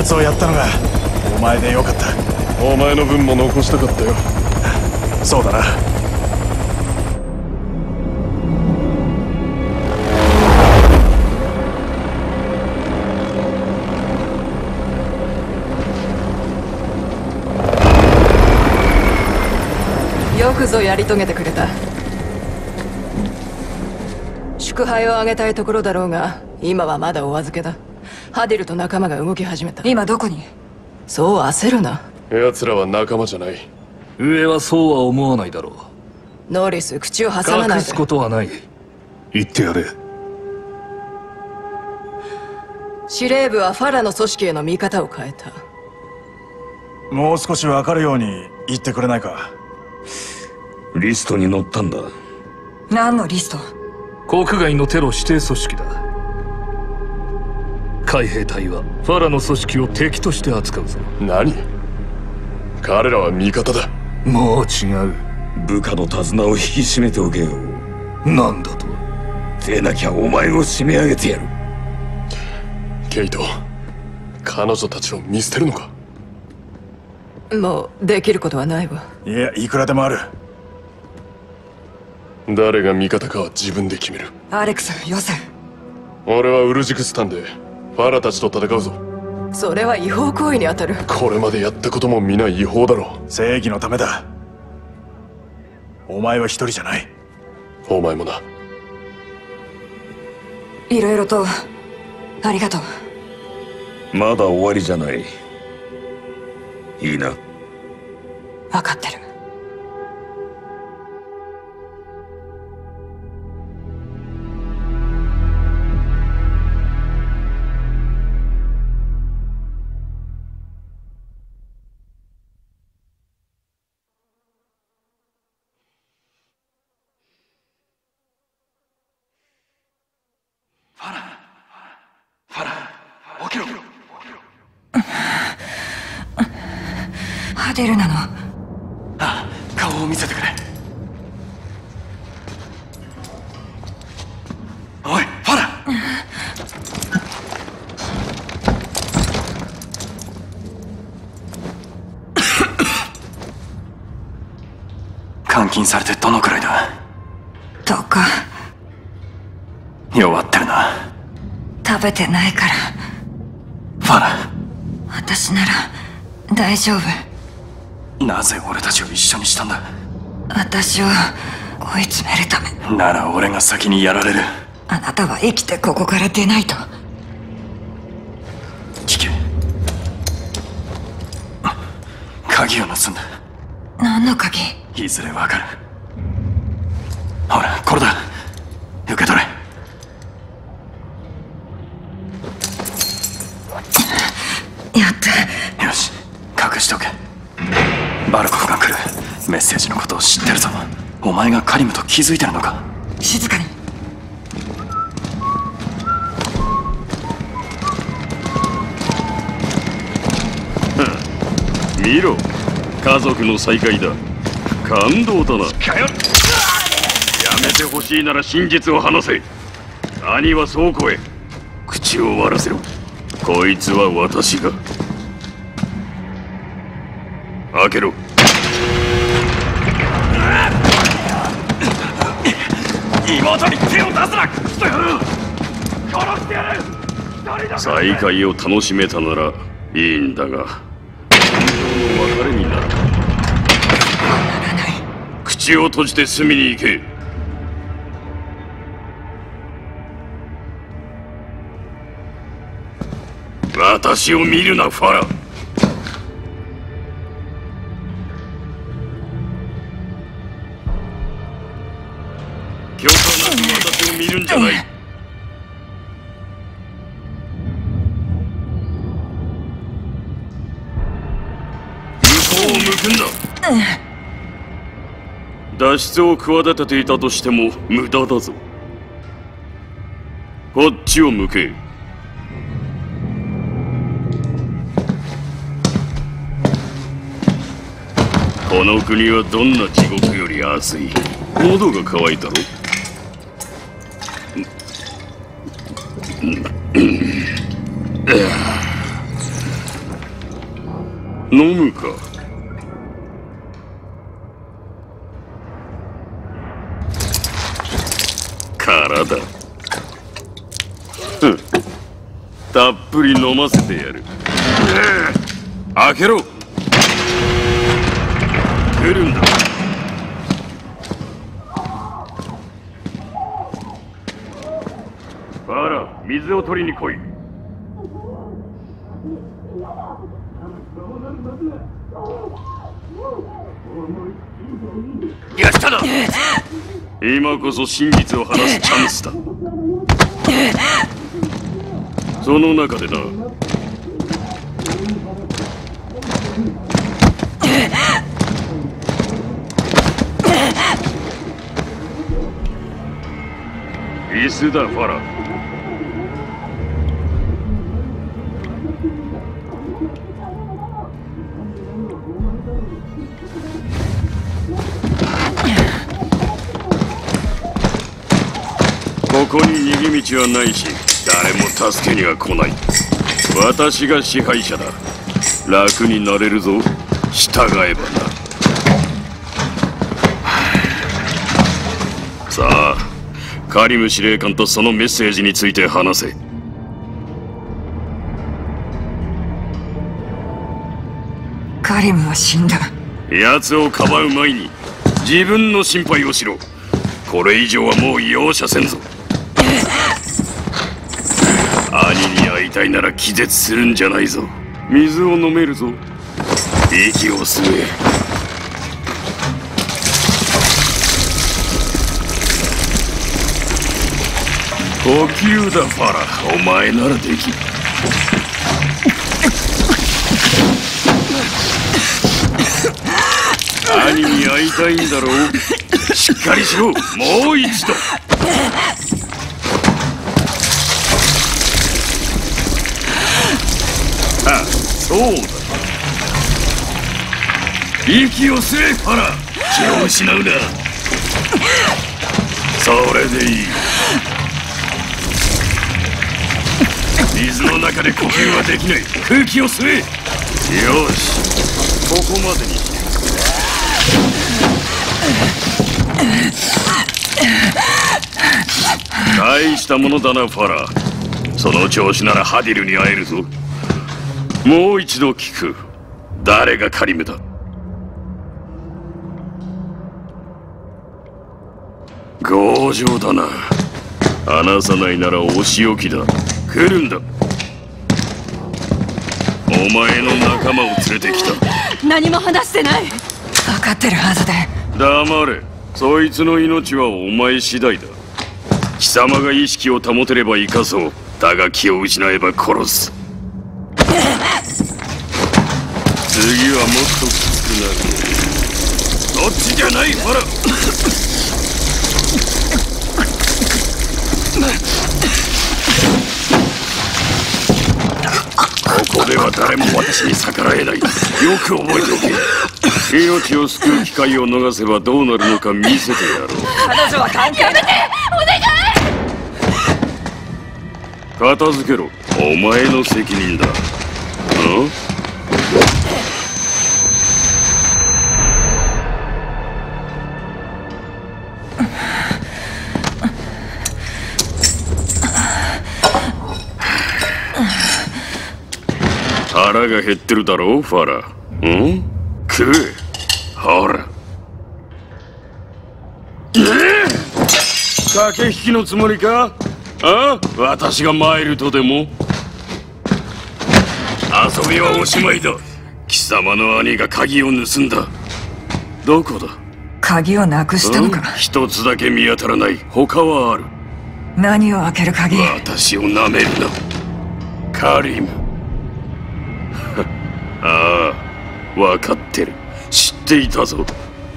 奴をやったのがお前でよかった。 お前の分も残したかったよ。 そうだな。 よくぞやり遂げてくれた。祝杯をあげたいところだろうが、今はまだお預けだ。ハディルと仲間が動き始めた。 今どこに？ そう焦るな。 奴らは仲間じゃない。 上はそうは思わないだろう。 ノーリス、口を挟まないで。 隠すことはない。言ってやれ。 司令部はファラの組織への見方を変えた。 もう少し分かるように言ってくれないか。 リストに載ったんだ。 何のリスト？ 国外のテロ指定組織だ。海兵隊はファラの組織を敵として扱うぞ。 何？彼らは味方だ。 もう違う。 部下の手綱を引き締めておけよ。 なんだと？ でなきゃお前を締め上げてやる。 ケイト、彼女たちを見捨てるのか？ もうできることはないわ。 いや、いくらでもある。 誰が味方かは自分で決める。 アレックス、よせ。 俺はウルジクスタンでファラたちと戦うぞ。 それは違法行為に当たる。 これまでやったことも皆違法だろう。 正義のためだ。お前は一人じゃない。 お前もな。 いろいろとありがとう。 まだ終わりじゃない。いいな。 分かってる。 ファラ、起きろ。 ハデルなの？ ああ、顔を見せてくれ。おい、ファラ。監禁されてどのくらいだ 10日。 弱ってるな。 食べてないから。 ファラ、 私なら大丈夫。 なぜ俺たちを一緒にしたんだ？ 私を追い詰めるため。 なら俺が先にやられる。 あなたは生きてここから出ないと。 聞け。鍵を盗んだ。 何の鍵？ いずれわかる。ほら、これだ。受け取れ。 やった。 よし、隠しておけ。バルコフが来る。メッセージのことを知ってるぞ。お前がカリムと気づいてるのか？ 静かに。 見ろ、家族の再会だ。感動だな。やめてほしいなら真実を話せ。兄は倉庫へ。口を割らせろ。こいつは私が。開けろ。 妹に手を出すな！殺してやる！ 再会を楽しめたならいいんだが、友情の別れになる。口を閉じて隅に行け。私を見るな、ファラ。許可なく私を見るんじゃない。向こうを向くんだ。脱出を企てていたとしても無駄だぞ。こっちを向け。この国はどんな地獄より暑い。喉が渇いたろ。 飲むか。空だ。たっぷり飲ませてやる。開けろ。来るんだ。ファラ、水を取りに来い。やったな。今こそ真実を話すチャンスだ。その中でな。椅子だ、ファラ。ここに逃げ道はないし、誰も助けには来ない。私が支配者だ。楽になれるぞ。従えばな。さあ、カリム司令官とそのメッセージについて話せ。 カリムは死んだ。 奴をかばう前に自分の心配をしろ。これ以上はもう容赦せんぞ。兄に会いたいなら気絶するんじゃないぞ。水を飲めるぞ。息を吸え。呼吸だ、ファラ。お前ならできる。兄に会いたいんだろう。しっかりしろ。もう一度。あ、そうだ。息を吸え、ファラ。気を失うな。それでいい。水の中で呼吸はできない。空気を吸え。よし、ここまでにして。大したものだな、ファラ。その調子ならハディルに会えるぞ。もう一度聞く。誰がカリムだ？強情だな。話さないならお仕置きだ。来るんだ。お前の仲間を連れてきた。 何も話してない。 分かってるはずで。 黙れ。そいつの命はお前次第だ。貴様が意識を保てれば生かそう。だが気を失えば殺す。次はもっときつくなる。そっちじゃない、ファラ。ここでは誰も私に逆らえない。よく覚えておけ。命を救う機会を逃せばどうなるのか見せてやろう。 彼女は関係。やめて、お願い。 片付けろ。お前の責任だ。腹が減ってるだろう、ファラ。食え。ほら。駆け引きのつもりか？私がマイルとでも？遊びはおしまいだ。貴様の兄が鍵を盗んだ。どこだ？ 鍵をなくしたのか？ 一つだけ見当たらない。他はある。 何を開ける鍵？ 私をなめるな、カリム。ああ、分かってる。知っていたぞ。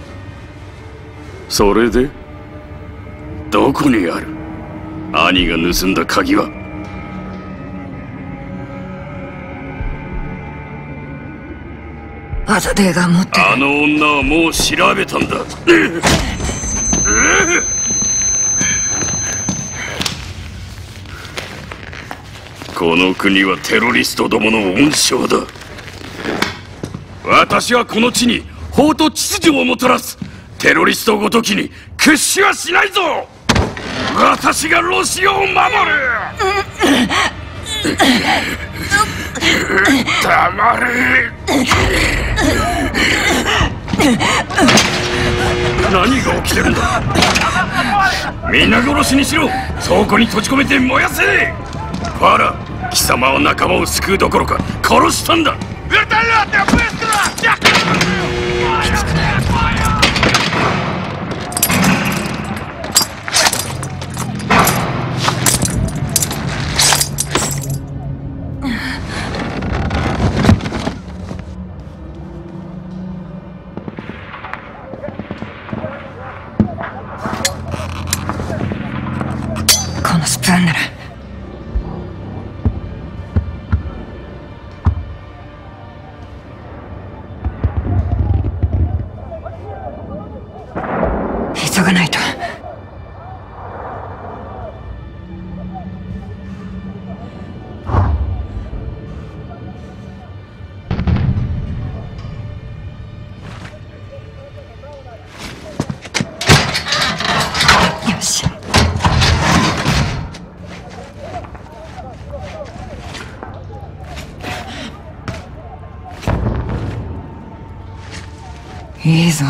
それでどこにある？兄が盗んだ鍵は。 アザデーが持ってる。 あの女はもう調べたんだ。この国はテロリストどもの温床だ。 私はこの地に法と秩序をもたらす。テロリストごときに屈しはしないぞ。私がロシアを守る。黙れ。何が起きてるんだ。皆殺しにしろ。倉庫に閉じ込めて燃やせ。ファラ、貴様は仲間を救うどころか殺したんだ。 このスプーンなら。急がないと。よし。いいぞ。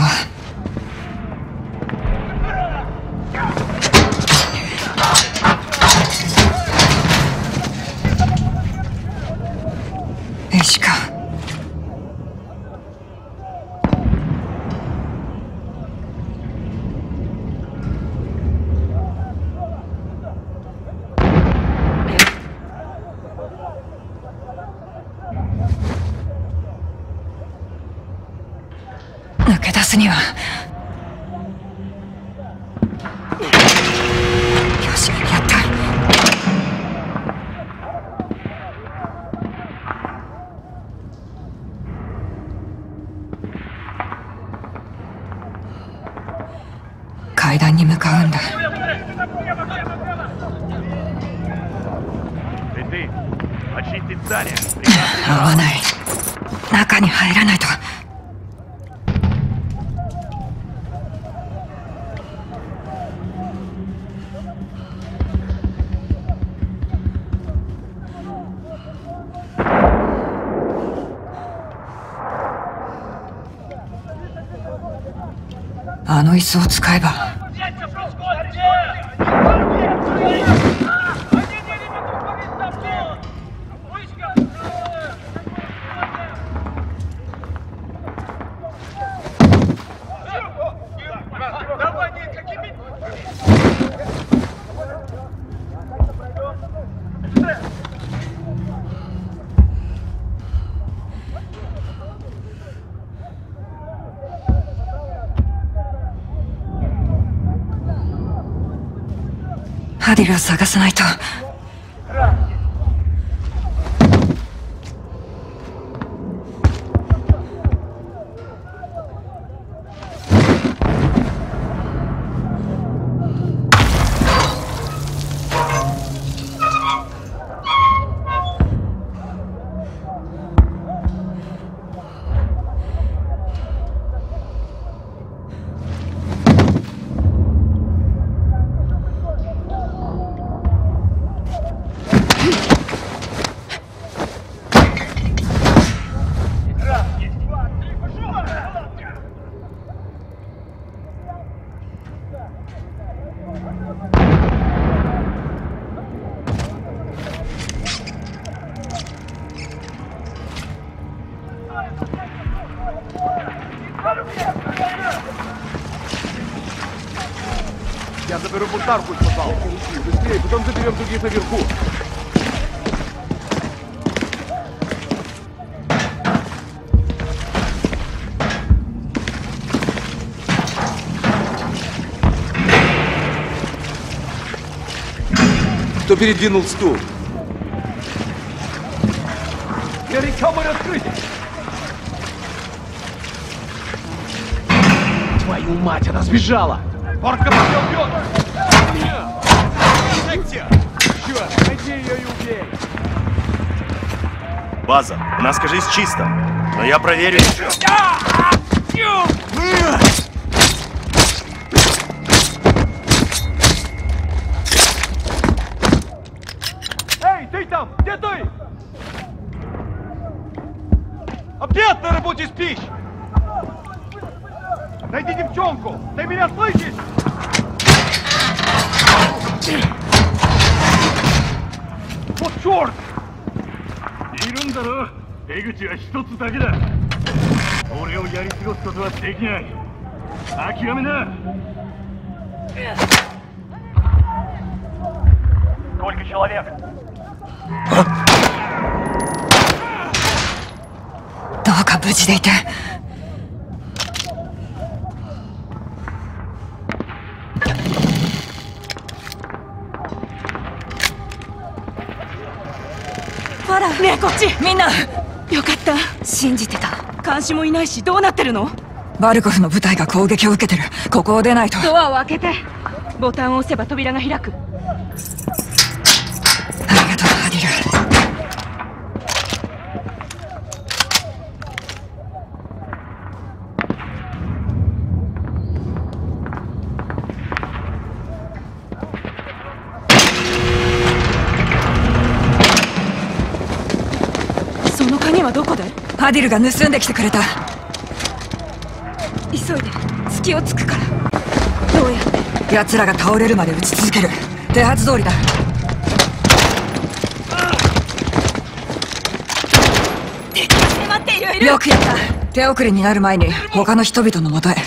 石か。抜け出すには。よし、やった。階段に向かうんだ。合わない。中に入らないと。あの椅子を使えば。ハディルを探さないと。 Я заберу бунтарку из подвала. Быстрее, потом заберем других наверху. Кто передвинул стул? Камеры открыть! Твою мать, она сбежала! Порка убьет! Черт, найди ее и убей! База, у нас, кажись, чисто. Но я проверю. Эй, ты там! Где ты? Обед на работе спишь! Найди девчонку! Ты меня слышишь? Вот черт! いるんだろ。出口は一つだけだ。俺をやり過ごすことはできない。諦めな。 Сколько человек? どうか無事でいて。 ほらねえこっちみんなよかった。 信じてた。 監視もいないしどうなってるの？ バルコフの部隊が攻撃を受けてる。ここを出ないと。 ドアを開けて。ボタンを押せば扉が開く。 ありがとうハディル。 その鍵はどこで？ ハディルが盗んできてくれた。 急いで隙をつくから。どうやって？ 奴らが倒れるまで撃ち続ける。手はず通りだ。 敵が迫っている。 よくやった。手遅れになる前に他の人々のもとへ。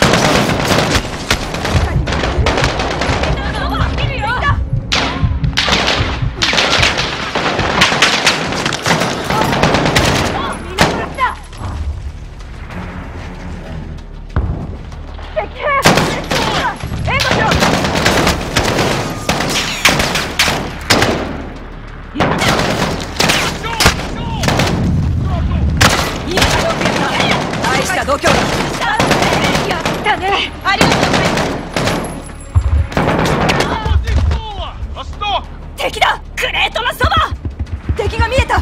大した度胸だ。 やったね。ありがとう。敵だ。クレートのそば。 敵が見えた。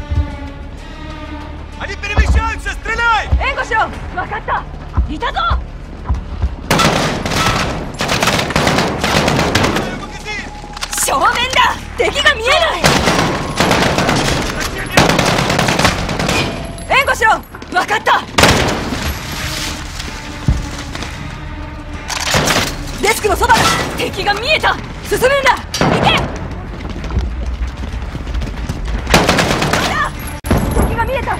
援護しろ。分かった。いたぞ。正面だ。敵が見えない。援護しろ。分かった。デスクのそばだ。敵が見えた。進むんだ。行け。敵が見えた。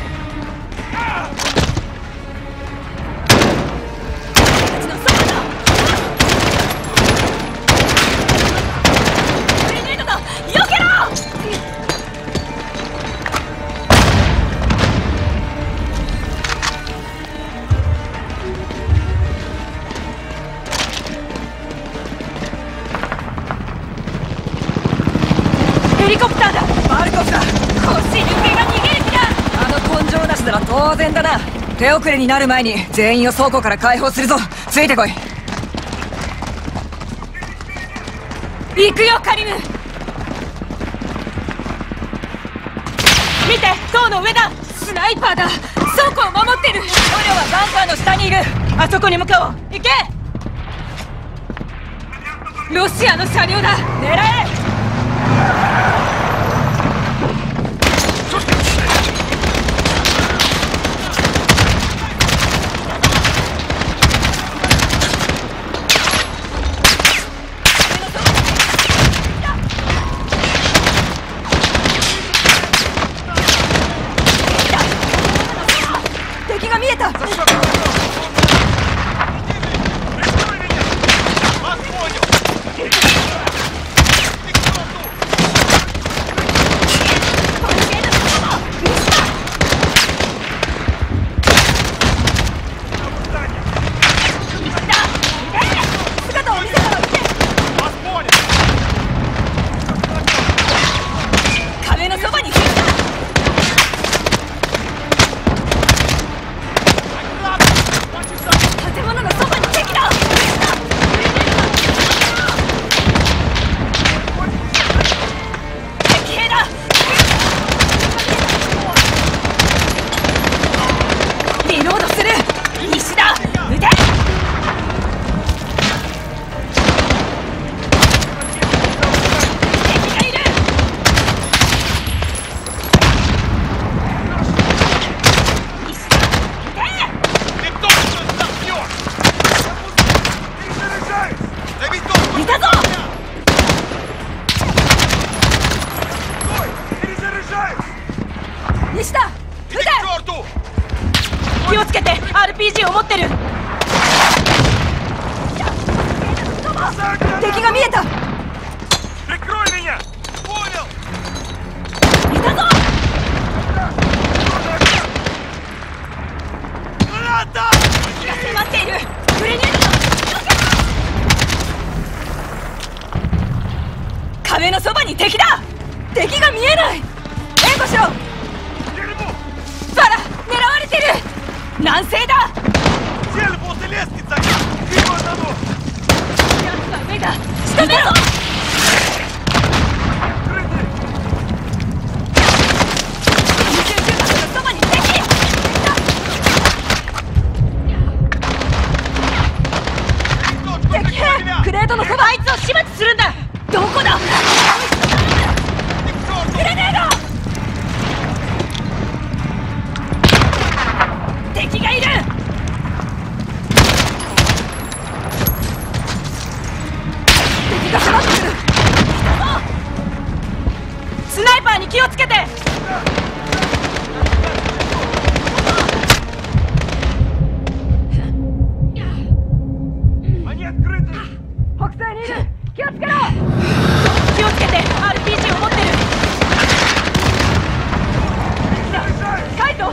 ヘリコプターだ。 バルコフだ。 欲しい抜けが逃げる気だ。 あの根性なしなら当然だな。手遅れになる前に全員を倉庫から解放するぞ。ついてこい。 行くよカリム。見て塔の上だ。スナイパーだ。倉庫を守ってる。捕虜はバンカーの下にいる。あそこに向かおう。行け。ロシアの車両だ。狙え。 敵が見えた。 壁のそばに来た。 気をつけて。 RPG を持ってる。 敵が見えた。 Прикрой меня! Понял! いたぞ。 Граната! 敵が迫っている。グレネードだ。壁のそばに敵だ。敵が見えない。援護しろ。バラ、狙われてる。南西だ。 Цель возле лестницы! Его одного! 奴は上だ。仕留めろ。29番のそばに敵。 敵兵クレートのそば。 あいつを始末するんだ。どこだ。グレネード。敵がいる。 敵が迫ってくる。 スナイパーに気をつけて。 北西にいる。気をつけろ。 気をつけて。 RPG を持ってる。カイト。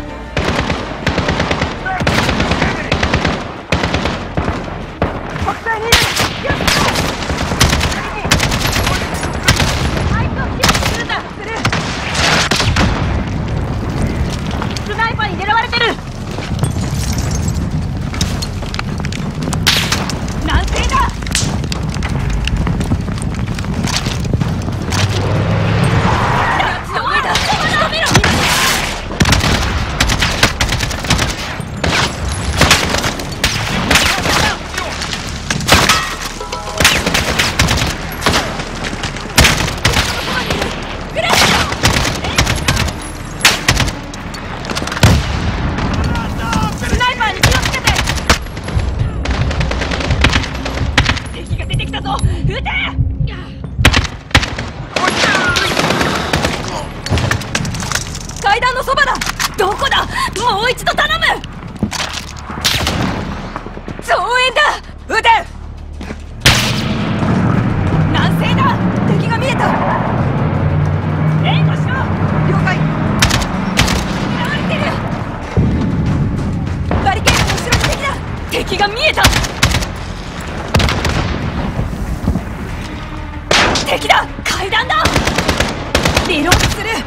北西にいる。気をつけろ。 あいつをキープするんだ。スナイパーに狙われてる。南西だ。 階段のそばだ。 どこだ。もう一度頼む。増援だ。 撃て。 南西だ。 敵が見えた。 援護しろ。 了解。 狙われてる。 バリケードの後ろに敵だ。 敵が見えた。敵だ。階段だ。リロードする。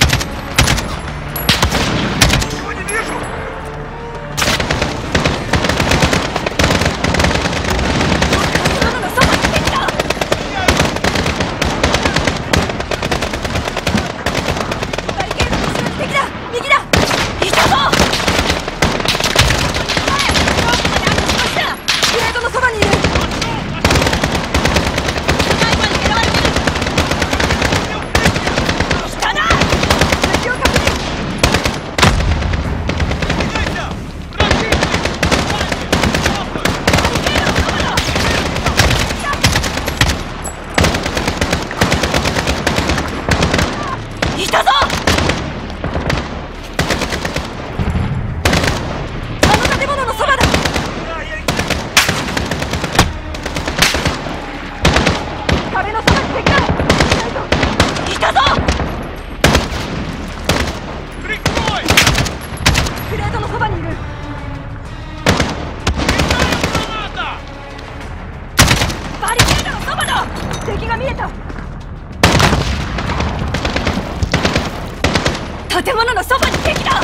建物のそばに敵だ。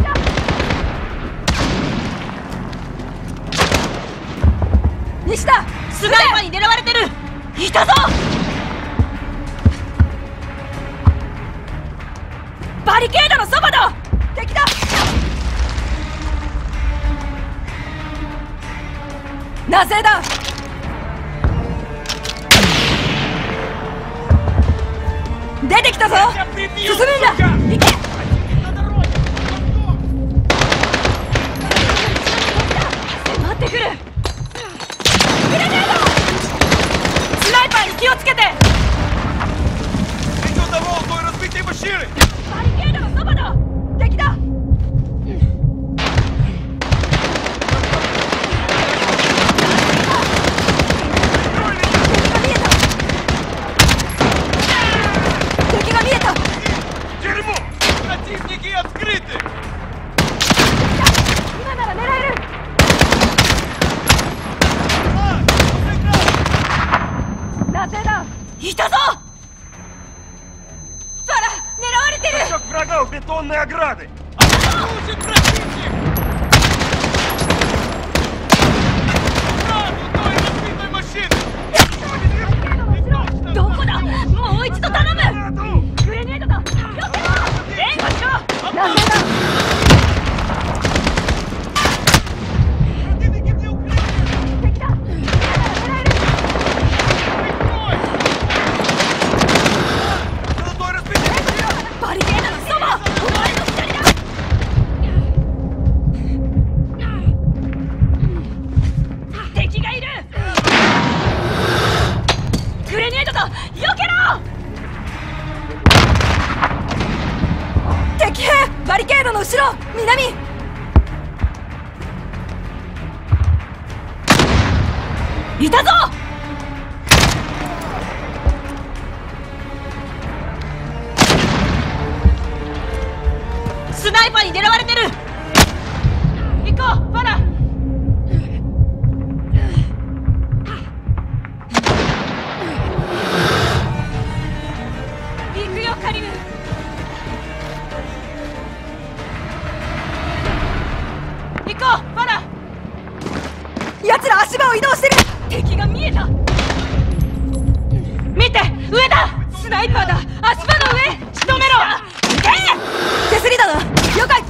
西田、スナイパーに狙われてる。いたぞ。バリケードのそばだ。敵だ。なぜだ。出てきたぞ。進むんだ。行け。迫ってくる。グレネード。スナイパーに気をつけて。バリケードのそばだ。敵だ。 Бетонные ограды! Оружие, противник! Сразу той разбитой машины! どこだ？もう一度頼む！グレネードだ！よけろ！援護しろ！なんでだ！ バリケードのそば！お前の左だ！敵がいる！グレネードだ！避けろ！ 敵兵！バリケードの後ろ！南！ いたぞ！スナイパーに狙われてる！行こう、ファラ！行くよ、カリム！行こう、ファラ！ 奴ら足場を移動してる！ 敵が見えた！見て、上だ！スナイパーだ！足場の上！仕留めろ！ 手すりだな！了解！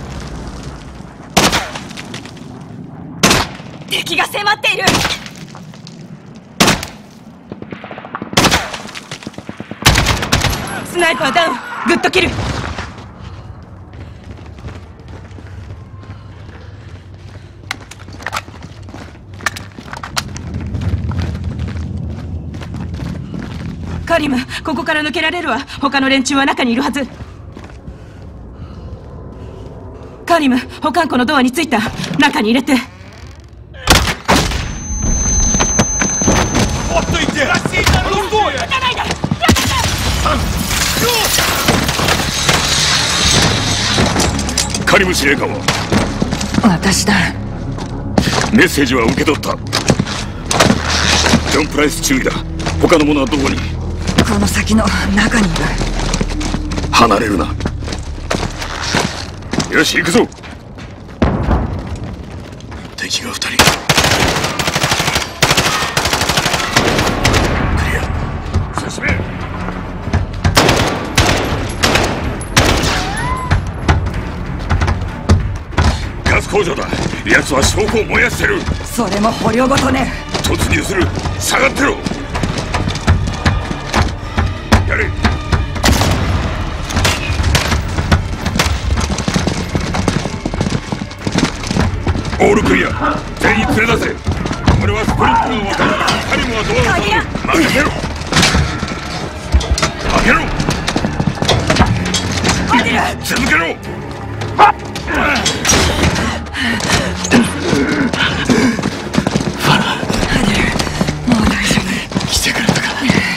敵が迫っている！スナイパーダウン！グッと切る！カリム、ここから抜けられるわ。他の連中は中にいるはず。カリム、保管庫のドアに着いた。中に入れて。 Вот ты где! Россия, ну стой! 撃たないで！ カリム司令官は私だ。 メッセージは受け取った。ジョン・プライス注意だ。他の者はどこに？ この先の中にいる。 離れるな。よし、行くぞ。敵が2人。クリア。進め。ガス工場だ。奴は証拠を燃やしてる。 それも捕虜ごとね。 突入する。下がってろ。やれ。オールクリア。全員連れ出せ。俺はスプリントの渡り。カリムはドアを頼む。任せろ。開けろ。続けろ。 来てくれたか。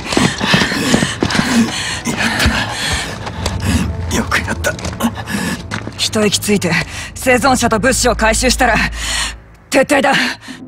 やったな。よくやった。 一息ついて生存者と物資を回収したら撤退だ。